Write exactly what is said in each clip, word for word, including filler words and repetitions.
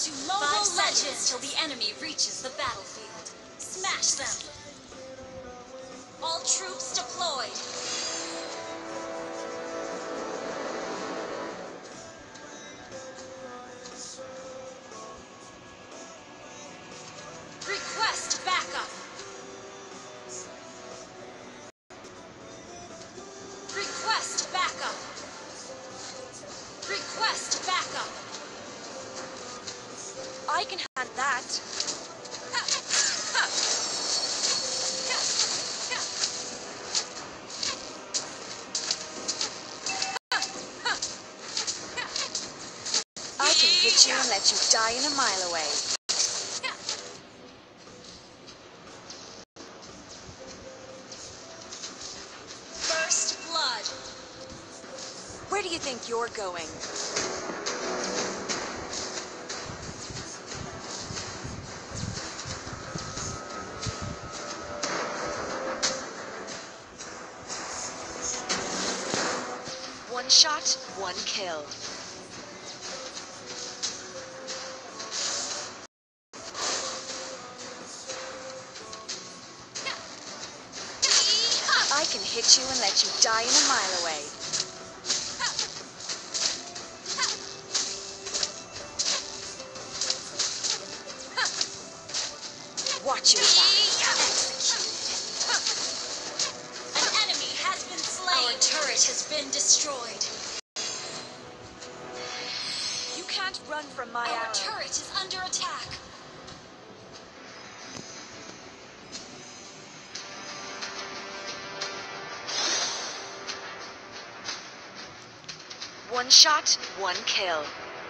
to Mobile Five seconds till the enemy reaches the battlefield. Smash them! All troops deployed! Request backup! Request backup! Request backup! I can handle that. I can hit you and let you die in a mile away. First blood. Where do you think you're going? One shot, one kill. I can hit you and let you die in a mile away. Watch your back. An enemy has been slain. Our turret has been destroyed. You can't run from my Our arrow. turret is under attack. One shot, one kill.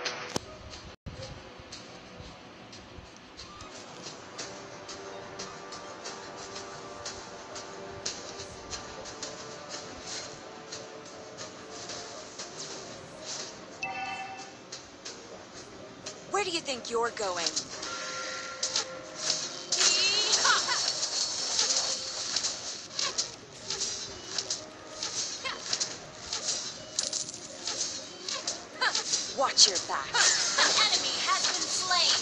Where do you think you're going? Watch your back. An enemy has been slain.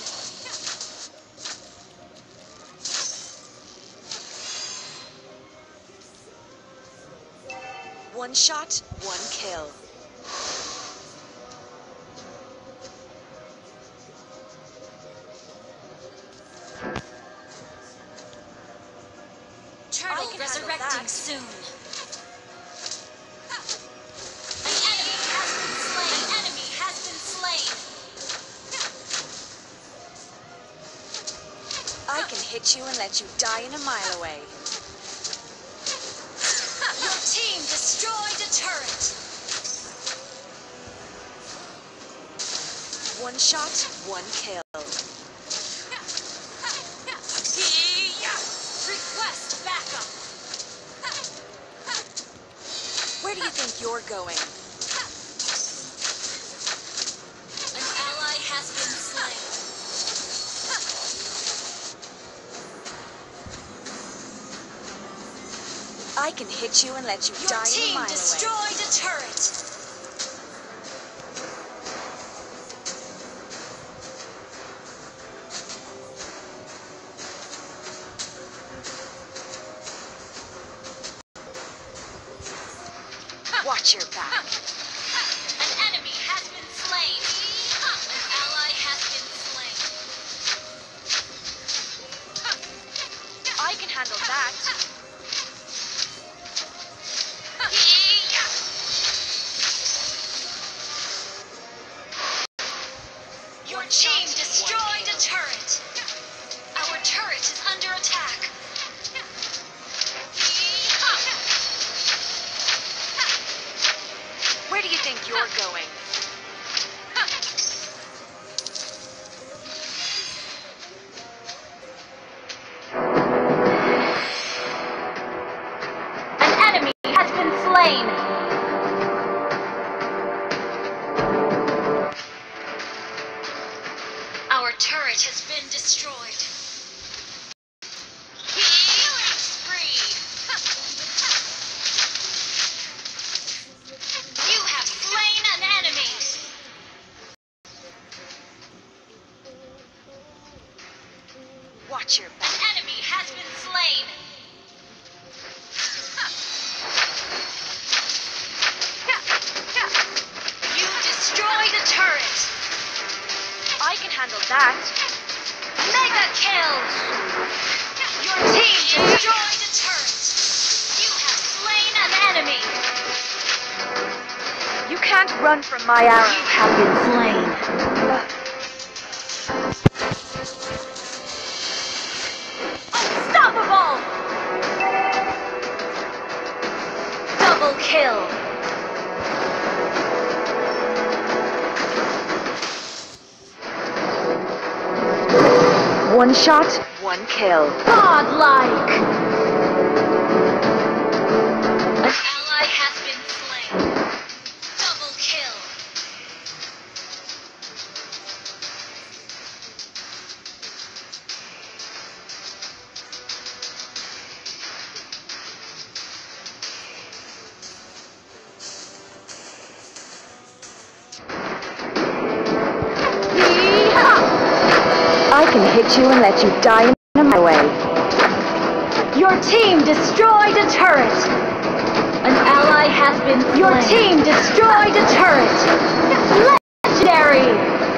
One shot, one kill. Turtle can handle resurrecting that. soon. An enemy has been slain. An enemy has been slain. I can hit you and let you die in a mile away. Your team destroyed a turret. One shot, one kill. Request backup. Where do you think you're going? An ally has been slain. I can hit you and let you Your die in a team mile away. destroyed a turret. Watch your back. An enemy has been slain. An ally has been slain. I can handle that. Your team destroyed a turret. Our turret is under attack. Where do you think you're going? An enemy has been slain. Our turret has been destroyed. Killing spree. You have slain an enemy. that. Mega kill! Your team destroyed a turret! You have slain an enemy! You can't run from my arrow. You have been slain. Unstoppable! Double kill! One shot, one kill. Godlike! An ally has been slain. Double kill. I can hit you and let you die in my way. Your team destroyed a turret. An ally has been slain. Your team destroyed a turret. Legendary.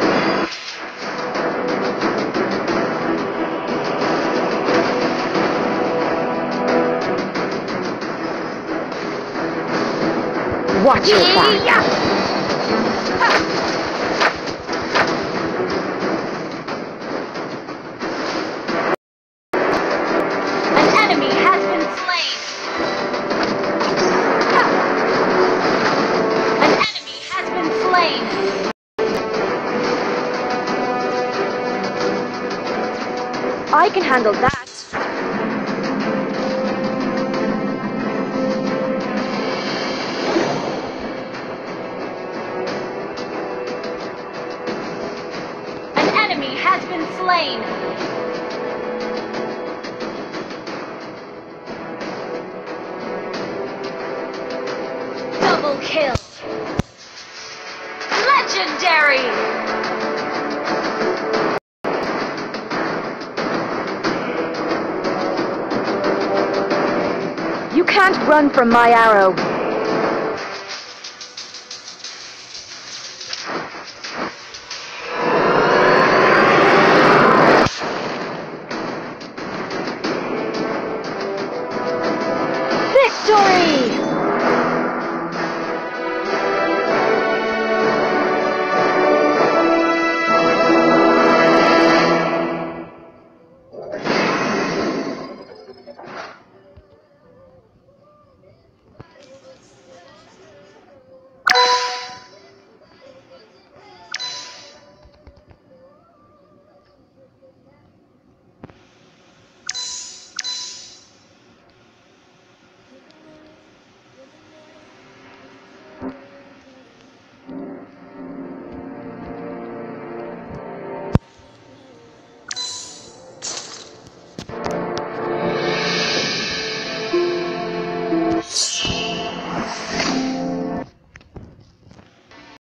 Watch your back. I can handle that. An enemy has been slain. Double kill. Legendary. You can't run from my arrow.